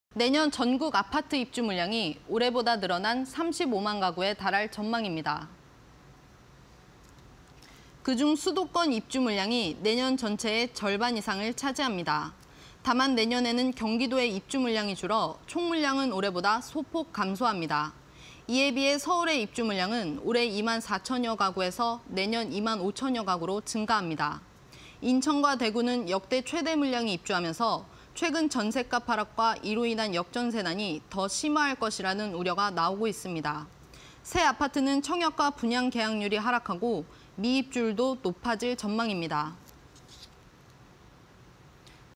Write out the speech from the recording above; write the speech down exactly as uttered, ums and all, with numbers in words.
내년 전국 아파트 입주 물량이 올해보다 늘어난 삼십오만 가구에 달할 전망입니다. 그중 수도권 입주 물량이 내년 전체의 절반 이상을 차지합니다. 다만 내년에는 경기도의 입주 물량이 줄어 총 물량은 올해보다 소폭 감소합니다. 이에 비해 서울의 입주 물량은 올해 이만 사천여 가구에서 내년 이만 오천여 가구로 증가합니다. 인천과 대구는 역대 최대 물량이 입주하면서 최근 전셋값 하락과 이로 인한 역전세난이 더 심화할 것이라는 우려가 나오고 있습니다. 새 아파트는 청약과 분양 계약률이 하락하고 미입주율도 높아질 전망입니다.